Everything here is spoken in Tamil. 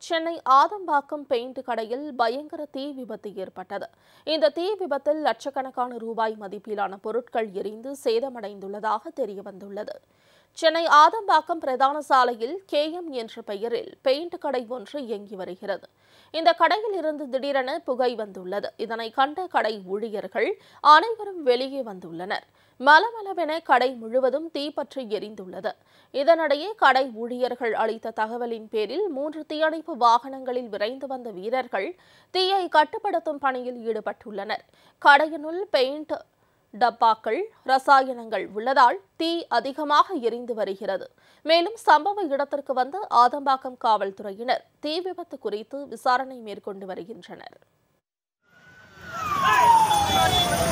சென்னை ஆதம்பாக்கம் பெயிண்ட் கடையில் பயங்கர தீ விபத்து ஏற்பட்டது. இந்த தீ விபத்தில் லட்சக்கணக்கான ரூபாய் மதிப்பிலான பொருட்கள் எரிந்து சேதமடைந்துள்ளதாக தெரியவந்துள்ளது. சென்னை ஆதம்பாக்கம் பிரதான சாலையில் KM என்ற பெயரில் பெயிண்ட் கடை ஒன்று இயங்கி வருகிறது. இந்த கடையில் இருந்து திடீரென புகை வந்துள்ளது. இதனை கண்ட கடை ஊழியர்கள் அனைவரும் வெளியே வந்துள்ளனர். மலமளவென கடை முழுவதும் தீப்பற்றி எரிந்துள்ளது. இதனிடையே கடை ஊழியர்கள் அளித்த தகவலின் பேரில் 3 தீயணைப்பு வாகனங்களில் விரைந்து வந்த வீரர்கள் தீயை கட்டுப்படுத்தும் பணியில் ஈடுபட்டுள்ளனர். கடையினுள் பெயிண்ட் டப்பாக்கள், ரசாயனங்கள் உள்ளதால் தீ அதிகமாக எரிந்து வருகிறது. மேலும் சம்பவ இடத்திற்கு வந்த ஆதம்பாக்கம் காவல்துறையினர் தீ விபத்து குறித்து விசாரணை மேற்கொண்டு வருகின்றனர்.